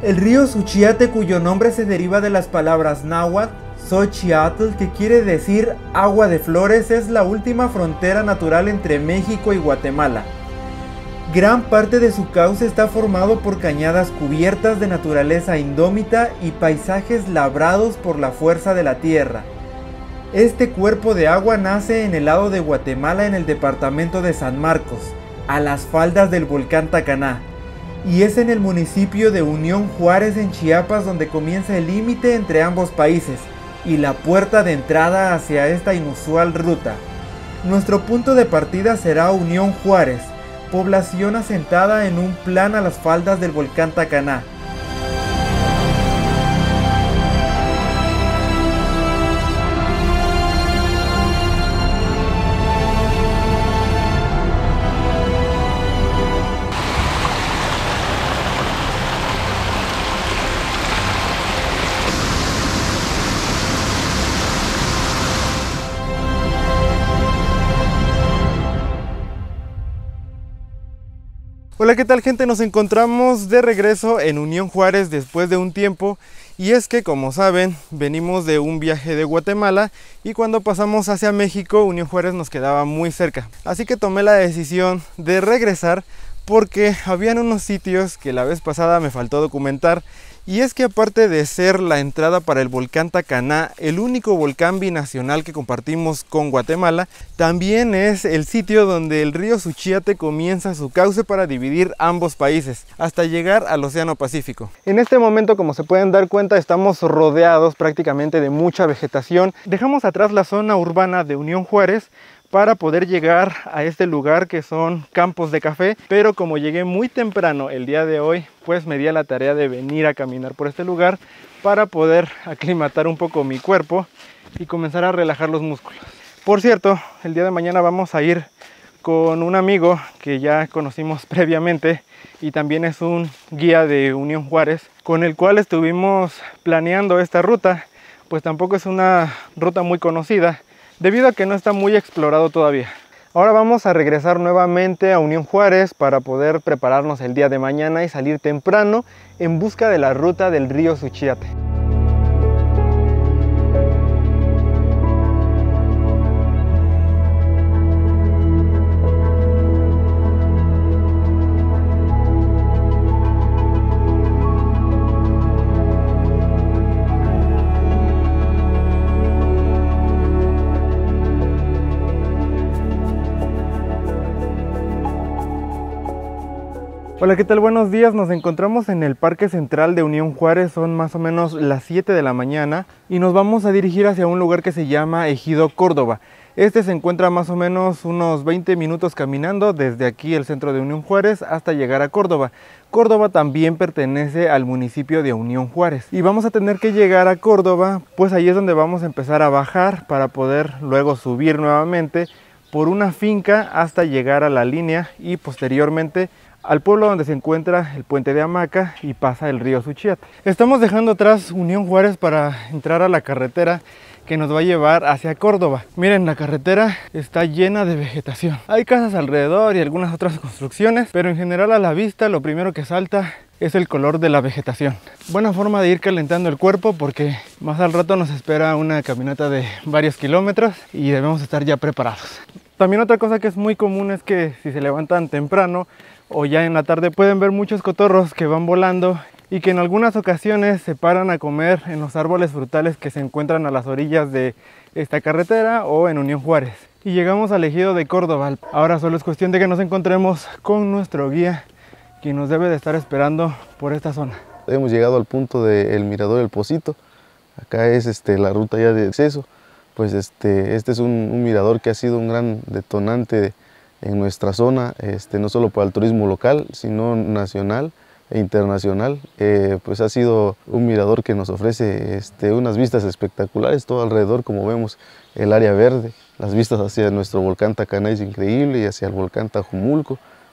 El río Suchiate, cuyo nombre se deriva de las palabras náhuatl, Xochiatl, que quiere decir agua de flores, es la última frontera natural entre México y Guatemala. Gran parte de su cauce está formado por cañadas cubiertas de naturaleza indómita y paisajes labrados por la fuerza de la tierra. Este cuerpo de agua nace en el lado de Guatemala, en el departamento de San Marcos, a las faldas del volcán Tacaná, y es en el municipio de Unión Juárez, en Chiapas, donde comienza el límite entre ambos países y la puerta de entrada hacia esta inusual ruta. Nuestro punto de partida será Unión Juárez, población asentada en un plan a las faldas del volcán Tacaná. Hola, ¿qué tal, gente? Nos encontramos de regreso en Unión Juárez después de un tiempo, y es que, como saben, venimos de un viaje de Guatemala y cuando pasamos hacia México, Unión Juárez nos quedaba muy cerca, así que tomé la decisión de regresar porque habían unos sitios que la vez pasada me faltó documentar. Y es que, aparte de ser la entrada para el volcán Tacaná, el único volcán binacional que compartimos con Guatemala, también es el sitio donde el río Suchiate comienza su cauce para dividir ambos países, hasta llegar al Océano Pacífico. En este momento, como se pueden dar cuenta, estamos rodeados prácticamente de mucha vegetación. Dejamos atrás la zona urbana de Unión Juárez para poder llegar a este lugar que son campos de café, pero como llegué muy temprano el día de hoy, pues me di a la tarea de venir a caminar por este lugar para poder aclimatar un poco mi cuerpo y comenzar a relajar los músculos. Por cierto, el día de mañana vamos a ir con un amigo que ya conocimos previamente y también es un guía de Unión Juárez, con el cual estuvimos planeando esta ruta. Pues tampoco es una ruta muy conocida, debido a que no está muy explorado todavía. Ahora vamos a regresar nuevamente a Unión Juárez para poder prepararnos el día de mañana y salir temprano en busca de la ruta del río Suchiate. Hola, ¿qué tal? Buenos días. Nos encontramos en el Parque Central de Unión Juárez. Son más o menos las 7 de la mañana y nos vamos a dirigir hacia un lugar que se llama Ejido Córdoba. Este se encuentra más o menos unos 20 minutos caminando desde aquí, el centro de Unión Juárez, hasta llegar a Córdoba. Córdoba también pertenece al municipio de Unión Juárez y vamos a tener que llegar a Córdoba, pues ahí es donde vamos a empezar a bajar para poder luego subir nuevamente por una finca hasta llegar a la línea y posteriormente al pueblo donde se encuentra el puente de hamaca y pasa el río Suchiate. Estamos dejando atrás Unión Juárez para entrar a la carretera que nos va a llevar hacia Córdoba. Miren, la carretera está llena de vegetación. Hay casas alrededor y algunas otras construcciones, pero en general a la vista lo primero que salta es el color de la vegetación. Buena forma de ir calentando el cuerpo porque más al rato nos espera una caminata de varios kilómetros y debemos estar ya preparados. También otra cosa que es muy común es que si se levantan temprano o ya en la tarde pueden ver muchos cotorros que van volando y que en algunas ocasiones se paran a comer en los árboles frutales que se encuentran a las orillas de esta carretera o en Unión Juárez. Y llegamos al Ejido de Córdoba. Ahora solo es cuestión de que nos encontremos con nuestro guía, quien nos debe de estar esperando por esta zona. Hemos llegado al punto del Mirador El Pocito. Acá es la ruta ya de acceso. Pues este es un mirador que ha sido un gran detonante en nuestra zona, no solo para el turismo local, sino nacional e internacional. Pues ha sido un mirador que nos ofrece unas vistas espectaculares, todo alrededor, como vemos, el área verde, las vistas hacia nuestro volcán Tacaná es increíble y hacia el volcán Tajumulco,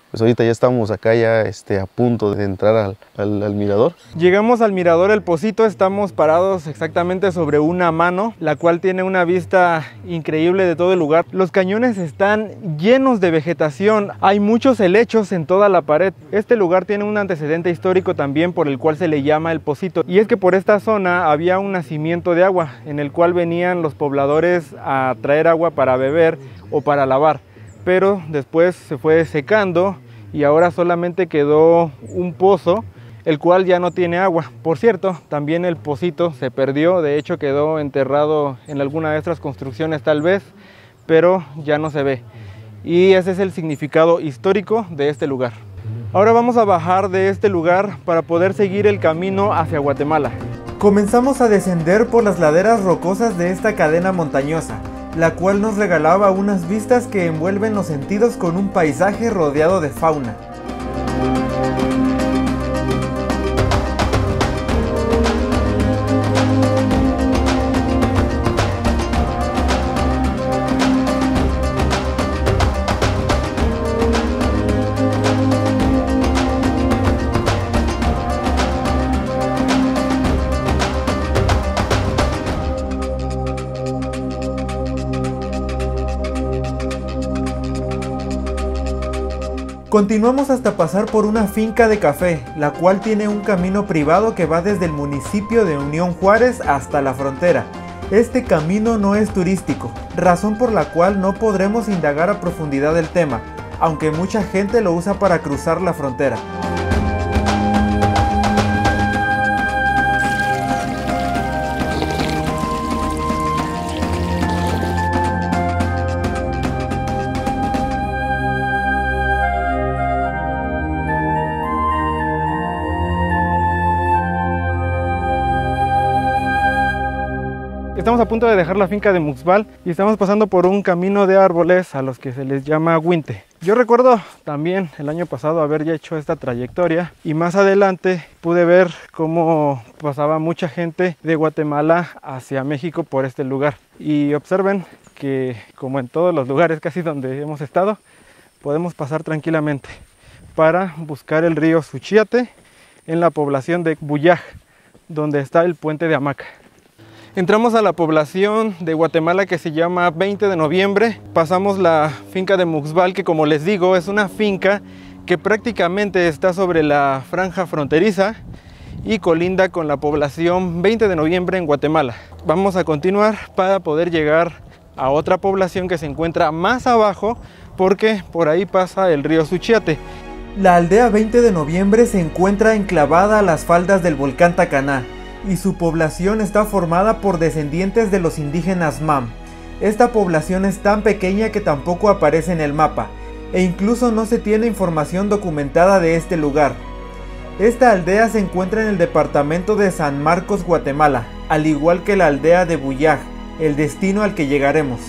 Pues ahorita ya estamos acá ya a punto de entrar al mirador. Llegamos al mirador El Pocito, estamos parados exactamente sobre una mano, la cual tiene una vista increíble de todo el lugar. Los cañones están llenos de vegetación, hay muchos helechos en toda la pared. Este lugar tiene un antecedente histórico también por el cual se le llama El Pocito, y es que por esta zona había un nacimiento de agua en el cual venían los pobladores a traer agua para beber o para lavar. Pero después se fue secando y ahora solamente quedó un pozo, el cual ya no tiene agua. Por cierto, también el pocito se perdió, de hecho quedó enterrado en alguna de estas construcciones tal vez, pero ya no se ve. Y ese es el significado histórico de este lugar. Ahora vamos a bajar de este lugar para poder seguir el camino hacia Guatemala. Comenzamos a descender por las laderas rocosas de esta cadena montañosa, la cual nos regalaba unas vistas que envuelven los sentidos con un paisaje rodeado de fauna. Continuamos hasta pasar por una finca de café, la cual tiene un camino privado que va desde el municipio de Unión Juárez hasta la frontera. Este camino no es turístico, razón por la cual no podremos indagar a profundidad el tema, aunque mucha gente lo usa para cruzar la frontera. Estamos a punto de dejar la finca de Muxval y estamos pasando por un camino de árboles a los que se les llama Huinte. Yo recuerdo también el año pasado haber ya hecho esta trayectoria y más adelante pude ver cómo pasaba mucha gente de Guatemala hacia México por este lugar. Y observen que, como en todos los lugares casi donde hemos estado, podemos pasar tranquilamente para buscar el río Suchiate en la población de Buyaj, donde está el puente de hamaca. Entramos a la población de Guatemala que se llama 20 de noviembre, pasamos la finca de Muxval, que como les digo es una finca que prácticamente está sobre la franja fronteriza y colinda con la población 20 de noviembre en Guatemala. Vamos a continuar para poder llegar a otra población que se encuentra más abajo porque por ahí pasa el río Suchiate. La aldea 20 de noviembre se encuentra enclavada a las faldas del volcán Tacaná, y su población está formada por descendientes de los indígenas Mam. Esta población es tan pequeña que tampoco aparece en el mapa, e incluso no se tiene información documentada de este lugar. Esta aldea se encuentra en el departamento de San Marcos, Guatemala, al igual que la aldea de Buyaj, el destino al que llegaremos.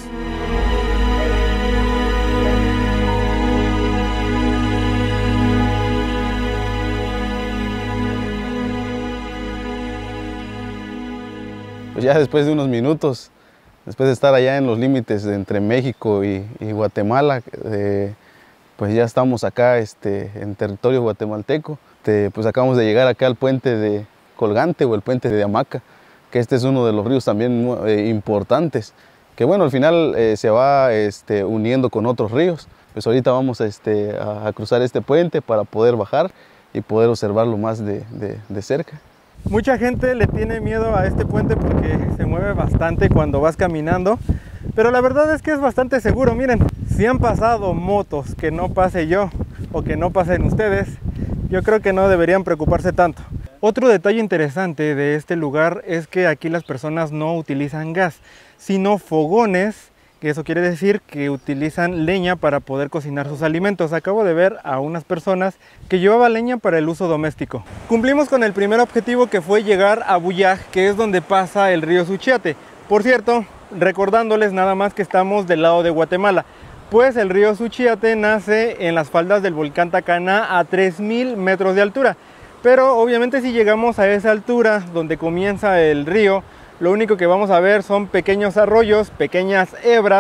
Pues ya después de unos minutos, después de estar allá en los límites entre México y Guatemala, pues ya estamos acá en territorio guatemalteco. Pues acabamos de llegar acá al puente de Colgante o el puente de Hamaca, que este es uno de los ríos también importantes, que bueno, al final se va uniendo con otros ríos. Pues ahorita vamos a cruzar este puente para poder bajar y poder observarlo más de cerca. Mucha gente le tiene miedo a este puente porque se mueve bastante cuando vas caminando, pero la verdad es que es bastante seguro. Miren, si han pasado motos que no pase yo o que no pasen ustedes, yo creo que no deberían preocuparse tanto. Otro detalle interesante de este lugar es que aquí las personas no utilizan gas, sino fogones, que eso quiere decir que utilizan leña para poder cocinar sus alimentos. Acabo de ver a unas personas que llevaban leña para el uso doméstico. Cumplimos con el primer objetivo, que fue llegar a Buyaj, que es donde pasa el río Suchiate. Por cierto, recordándoles nada más que estamos del lado de Guatemala, pues el río Suchiate nace en las faldas del volcán Tacaná a 3000 metros de altura. Pero obviamente si llegamos a esa altura donde comienza el río, lo único que vamos a ver son pequeños arroyos, pequeñas hebras,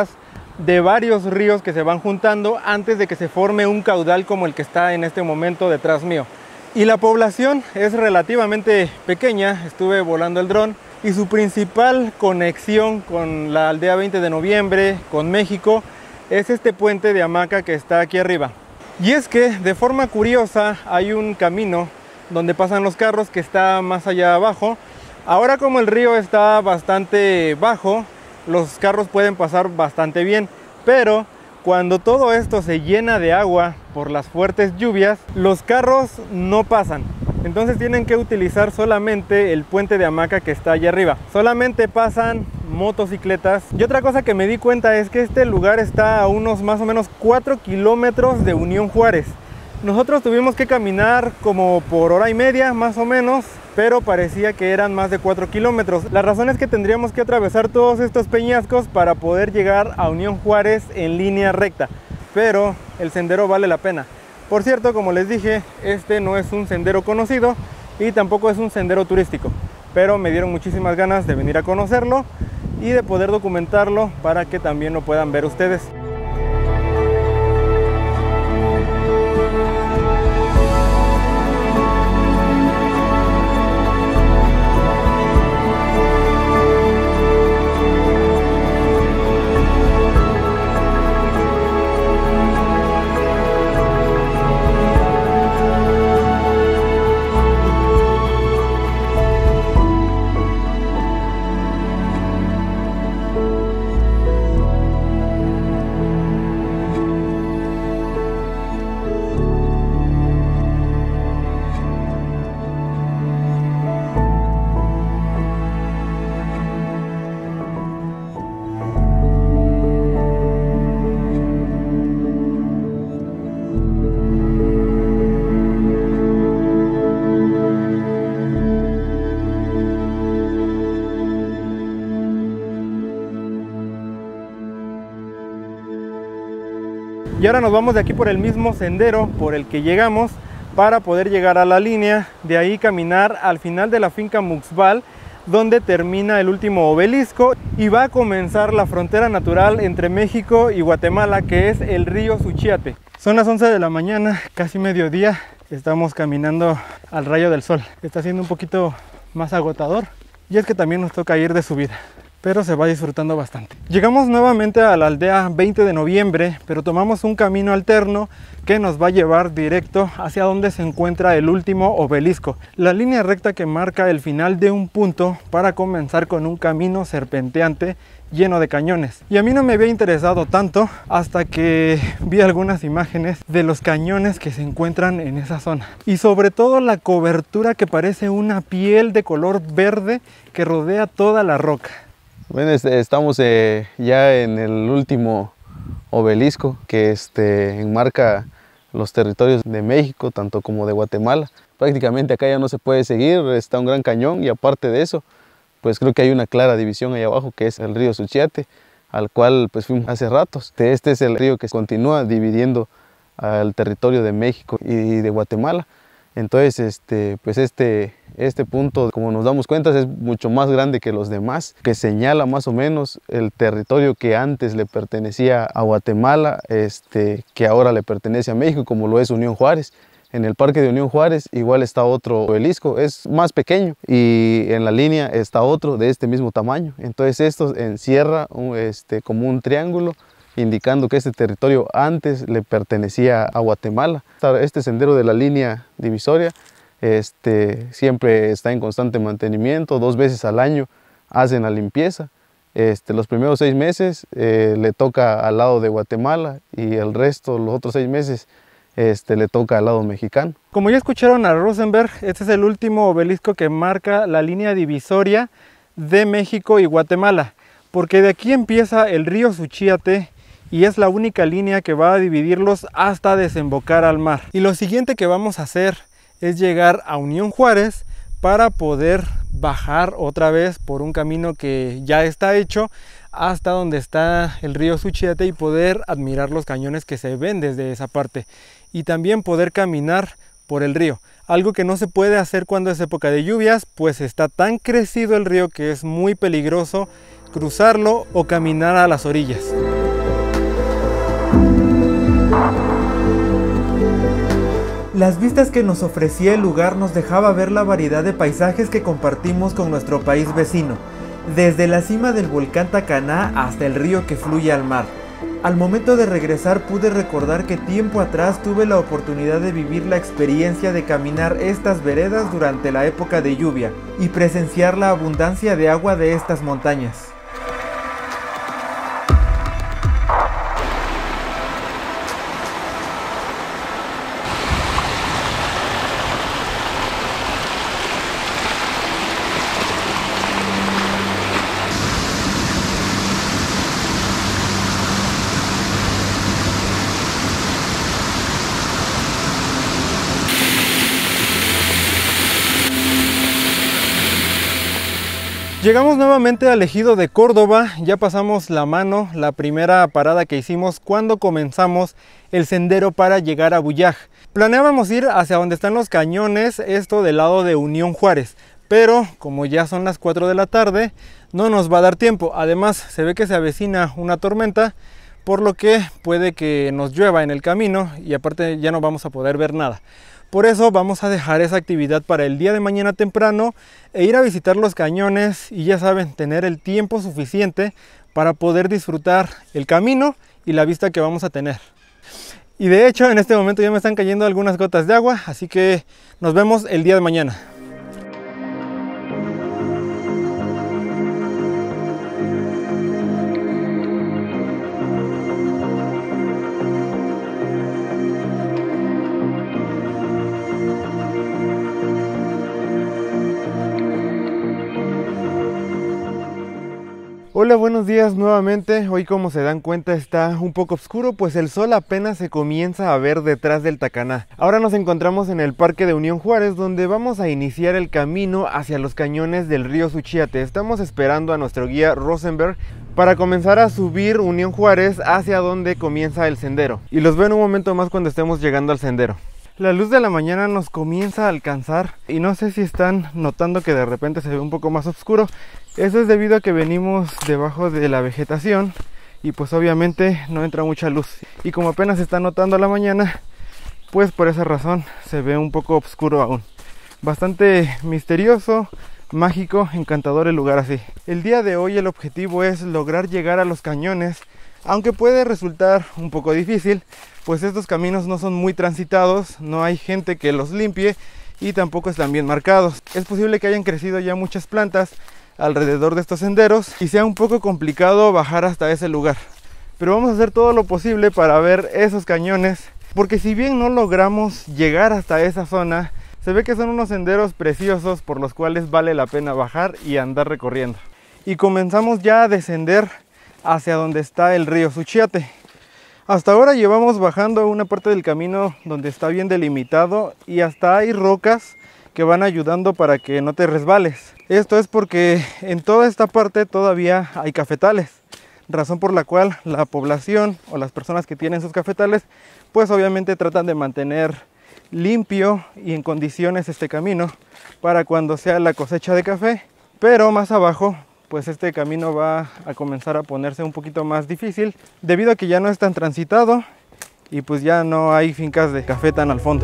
de varios ríos que se van juntando antes de que se forme un caudal como el que está en este momento detrás mío. Y la población es relativamente pequeña, estuve volando el dron, y su principal conexión con la aldea 20 de noviembre, con México, es este puente de hamaca que está aquí arriba. Y es que de forma curiosa hay un camino donde pasan los carros que está más allá abajo. Ahora, como el río está bastante bajo, los carros pueden pasar bastante bien, pero cuando todo esto se llena de agua por las fuertes lluvias, los carros no pasan. Entonces tienen que utilizar solamente el puente de hamaca que está allá arriba. Solamente pasan motocicletas. Y otra cosa que me di cuenta es que este lugar está a unos más o menos 4 kilómetros de Unión Juárez. Nosotros tuvimos que caminar como por hora y media más o menos, pero parecía que eran más de 4 kilómetros. La razón es que tendríamos que atravesar todos estos peñascos para poder llegar a Unión Juárez en línea recta, pero el sendero vale la pena. Por cierto, como les dije, este no es un sendero conocido y tampoco es un sendero turístico, pero me dieron muchísimas ganas de venir a conocerlo y de poder documentarlo para que también lo puedan ver ustedes. Y ahora nos vamos de aquí por el mismo sendero por el que llegamos para poder llegar a la línea, de ahí caminar al final de la finca Muxbal, donde termina el último obelisco y va a comenzar la frontera natural entre México y Guatemala, que es el río Suchiate. Son las 11 de la mañana, casi mediodía, estamos caminando al rayo del sol. Está siendo un poquito más agotador y es que también nos toca ir de subida, pero se va disfrutando bastante. Llegamos nuevamente a la aldea 20 de noviembre, pero tomamos un camino alterno que nos va a llevar directo hacia donde se encuentra el último obelisco, la línea recta que marca el final de un punto para comenzar con un camino serpenteante lleno de cañones. Y a mí no me había interesado tanto hasta que vi algunas imágenes de los cañones que se encuentran en esa zona, y sobre todo la cobertura que parece una piel de color verde que rodea toda la roca. Bueno, estamos ya en el último obelisco que enmarca los territorios de México, tanto como de Guatemala. Prácticamente acá ya no se puede seguir, está un gran cañón, y aparte de eso, pues creo que hay una clara división ahí abajo, que es el río Suchiate, al cual pues fuimos hace ratos. Este es el río que continúa dividiendo al territorio de México y de Guatemala. Entonces, pues este punto, como nos damos cuenta, es mucho más grande que los demás, que señala más o menos el territorio que antes le pertenecía a Guatemala, que ahora le pertenece a México, como lo es Unión Juárez. En el parque de Unión Juárez igual está otro obelisco, es más pequeño, y en la línea está otro de este mismo tamaño. Entonces esto encierra como un triángulo, indicando que este territorio antes le pertenecía a Guatemala. Este sendero de la línea divisoria siempre está en constante mantenimiento, 2 veces al año hacen la limpieza. Los primeros 6 meses le toca al lado de Guatemala, y el resto, los otros 6 meses, le toca al lado mexicano. Como ya escucharon a Rosenberg, este es el último obelisco que marca la línea divisoria de México y Guatemala, porque de aquí empieza el río Suchiate y es la única línea que va a dividirlos hasta desembocar al mar. Y lo siguiente que vamos a hacer es llegar a Unión Juárez para poder bajar otra vez por un camino que ya está hecho hasta donde está el río Suchiate y poder admirar los cañones que se ven desde esa parte, y también poder caminar por el río, algo que no se puede hacer cuando es época de lluvias, pues está tan crecido el río que es muy peligroso cruzarlo o caminar a las orillas. Las vistas que nos ofrecía el lugar nos dejaba ver la variedad de paisajes que compartimos con nuestro país vecino, desde la cima del volcán Tacaná hasta el río que fluye al mar. Al momento de regresar pude recordar que tiempo atrás tuve la oportunidad de vivir la experiencia de caminar estas veredas durante la época de lluvia y presenciar la abundancia de agua de estas montañas. Llegamos nuevamente al ejido de Córdoba, ya pasamos la mano, la primera parada que hicimos cuando comenzamos el sendero para llegar a Buyaj. Planeábamos ir hacia donde están los cañones, esto del lado de Unión Juárez, pero como ya son las 4 de la tarde, no nos va a dar tiempo. Además, se ve que se avecina una tormenta, por lo que puede que nos llueva en el camino y aparte ya no vamos a poder ver nada. Por eso vamos a dejar esa actividad para el día de mañana temprano e ir a visitar los cañones y ya saben, tener el tiempo suficiente para poder disfrutar el camino y la vista que vamos a tener. Y de hecho en este momento ya me están cayendo algunas gotas de agua, así que nos vemos el día de mañana. Hola, buenos días nuevamente. Hoy, como se dan cuenta, está un poco oscuro, pues el sol apenas se comienza a ver detrás del Tacaná. Ahora nos encontramos en el Parque de Unión Juárez, donde vamos a iniciar el camino hacia los cañones del río Suchiate. Estamos esperando a nuestro guía Rosenberg para comenzar a subir Unión Juárez hacia donde comienza el sendero. Y los veo en un momento más cuando estemos llegando al sendero. La luz de la mañana nos comienza a alcanzar y no sé si están notando que de repente se ve un poco más oscuro. Eso es debido a que venimos debajo de la vegetación y pues obviamente no entra mucha luz. Y como apenas se está notando la mañana, pues por esa razón se ve un poco oscuro aún. Bastante misterioso, mágico, encantador el lugar así. El día de hoy el objetivo es lograr llegar a los cañones, aunque puede resultar un poco difícil, pues estos caminos no son muy transitados, no hay gente que los limpie y tampoco están bien marcados. Es posible que hayan crecido ya muchas plantas alrededor de estos senderos y sea un poco complicado bajar hasta ese lugar. Pero vamos a hacer todo lo posible para ver esos cañones, porque si bien no logramos llegar hasta esa zona, se ve que son unos senderos preciosos por los cuales vale la pena bajar y andar recorriendo. Y comenzamos ya a descender hacia donde está el río Suchiate. Hasta ahora llevamos bajando una parte del camino donde está bien delimitado y hasta hay rocas que van ayudando para que no te resbales. Esto es porque en toda esta parte todavía hay cafetales, razón por la cual la población o las personas que tienen sus cafetales pues obviamente tratan de mantener limpio y en condiciones este camino para cuando sea la cosecha de café. Pero más abajo pues este camino va a comenzar a ponerse un poquito más difícil debido a que ya no es tan transitado y pues ya no hay fincas de café tan al fondo.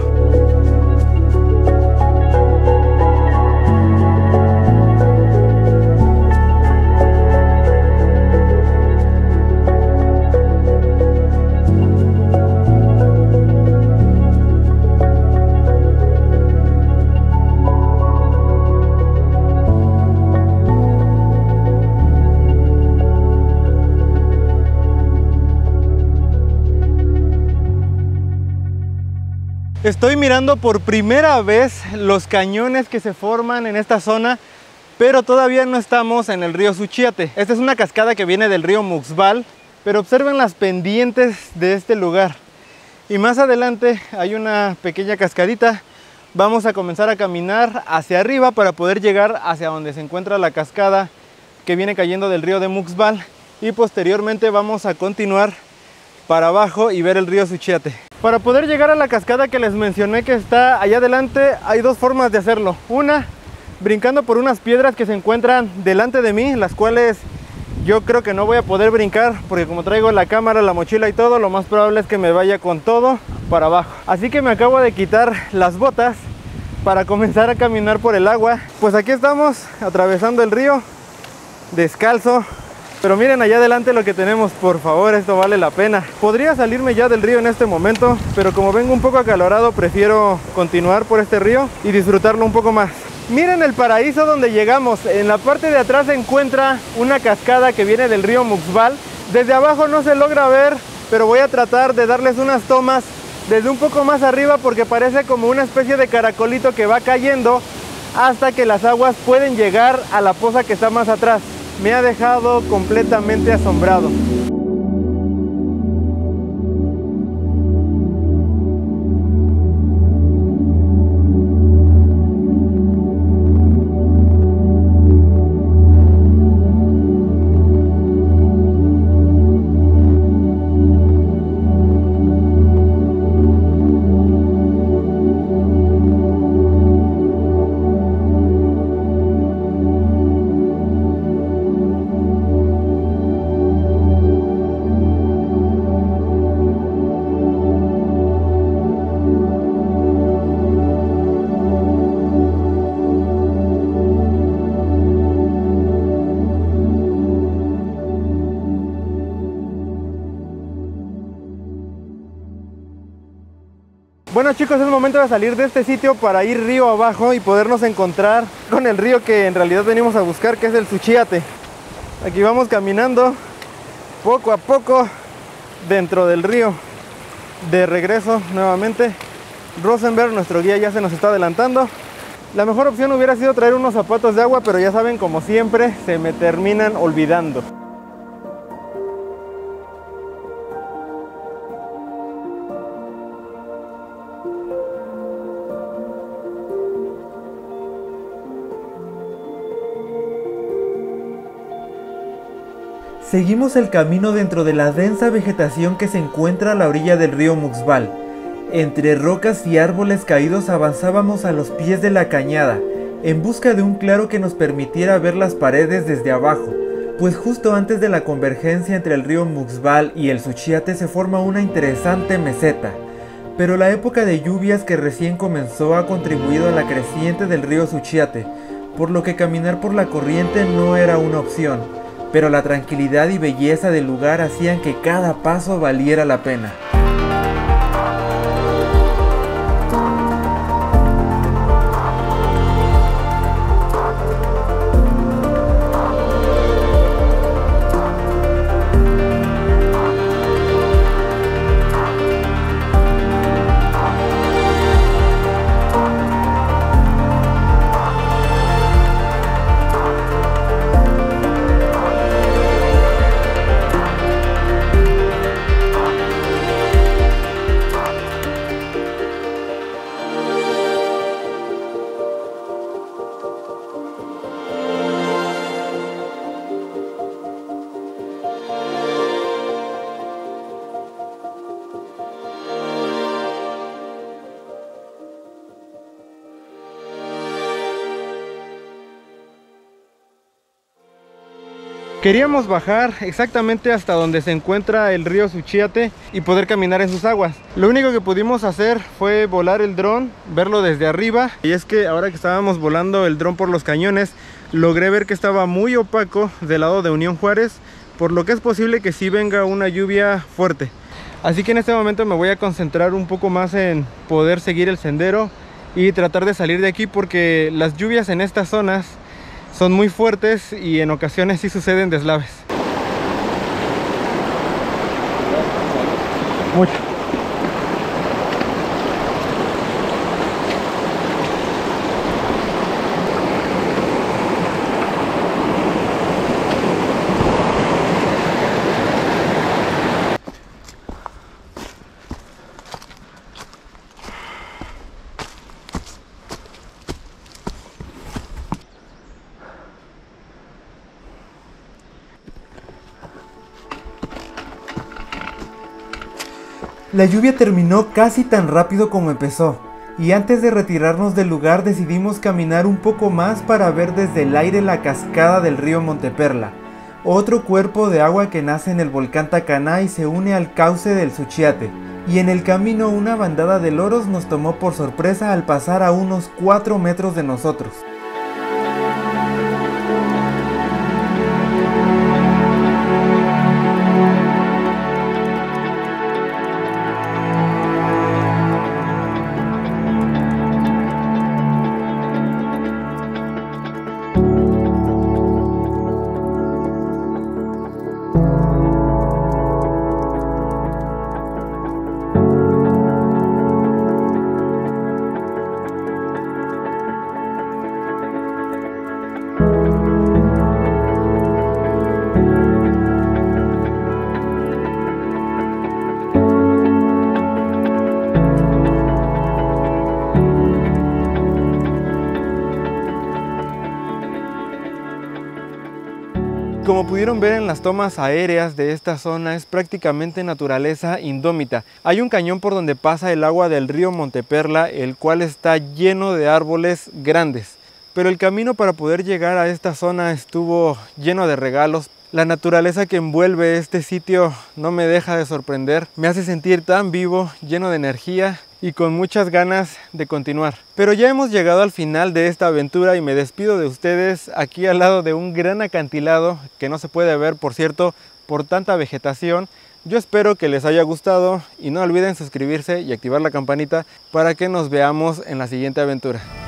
Estoy mirando por primera vez los cañones que se forman en esta zona, pero todavía no estamos en el río Suchiate. Esta es una cascada que viene del río Muxbal, pero observen las pendientes de este lugar. Y más adelante hay una pequeña cascadita. Vamos a comenzar a caminar hacia arriba para poder llegar hacia donde se encuentra la cascada que viene cayendo del río de Muxbal. Y posteriormente vamos a continuar para abajo y ver el río Suchiate. Para poder llegar a la cascada que les mencioné que está allá adelante, hay dos formas de hacerlo. Una, brincando por unas piedras que se encuentran delante de mí, las cuales Yo creo que no voy a poder brincar porque como traigo la cámara, la mochila y todo, lo más probable es que me vaya con todo para abajo. Así que me acabo de quitar las botas para comenzar a caminar por el agua. Pues aquí estamos atravesando el río descalzo. Pero miren allá adelante lo que tenemos, por favor, esto vale la pena. Podría salirme ya del río en este momento, pero como vengo un poco acalorado, prefiero continuar por este río y disfrutarlo un poco más. Miren el paraíso donde llegamos. En la parte de atrás se encuentra una cascada que viene del río Muxval. Desde abajo no se logra ver, pero voy a tratar de darles unas tomas desde un poco más arriba porque parece como una especie de caracolito que va cayendo hasta que las aguas pueden llegar a la poza que está más atrás. Me ha dejado completamente asombrado. Bueno chicos, es momento de salir de este sitio para ir río abajo y podernos encontrar con el río que en realidad venimos a buscar, que es el Suchiate. Aquí vamos caminando poco a poco dentro del río. De regreso nuevamente. Rosenberg, nuestro guía, ya se nos está adelantando. La mejor opción hubiera sido traer unos zapatos de agua, pero ya saben, como siempre, se me terminan olvidando. Seguimos el camino dentro de la densa vegetación que se encuentra a la orilla del río Muxval. Entre rocas y árboles caídos avanzábamos a los pies de la cañada, en busca de un claro que nos permitiera ver las paredes desde abajo, pues justo antes de la convergencia entre el río Muxval y el Suchiate se forma una interesante meseta. Pero la época de lluvias que recién comenzó ha contribuido a la creciente del río Suchiate, por lo que caminar por la corriente no era una opción. Pero la tranquilidad y belleza del lugar hacían que cada paso valiera la pena. Queríamos bajar exactamente hasta donde se encuentra el río Suchiate y poder caminar en sus aguas. Lo único que pudimos hacer fue volar el dron, verlo desde arriba. Y es que ahora que estábamos volando el dron por los cañones, logré ver que estaba muy opaco del lado de Unión Juárez, por lo que es posible que sí venga una lluvia fuerte. Así que en este momento me voy a concentrar un poco más en poder seguir el sendero y tratar de salir de aquí, porque las lluvias en estas zonas son muy fuertes y en ocasiones sí suceden deslaves. Mucho. La lluvia terminó casi tan rápido como empezó, y antes de retirarnos del lugar decidimos caminar un poco más para ver desde el aire la cascada del río Monteperla, otro cuerpo de agua que nace en el volcán Tacaná y se une al cauce del Suchiate. Y en el camino una bandada de loros nos tomó por sorpresa al pasar a unos 4 metros de nosotros. Como pudieron ver en las tomas aéreas de esta zona, es prácticamente naturaleza indómita. Hay un cañón por donde pasa el agua del río Monteperla, el cual está lleno de árboles grandes. Pero el camino para poder llegar a esta zona estuvo lleno de regalos. La naturaleza que envuelve este sitio no me deja de sorprender. Me hace sentir tan vivo, lleno de energía y con muchas ganas de continuar. Pero ya hemos llegado al final de esta aventura y me despido de ustedes aquí al lado de un gran acantilado que no se puede ver, por cierto, por tanta vegetación. Yo espero que les haya gustado y no olviden suscribirse y activar la campanita para que nos veamos en la siguiente aventura.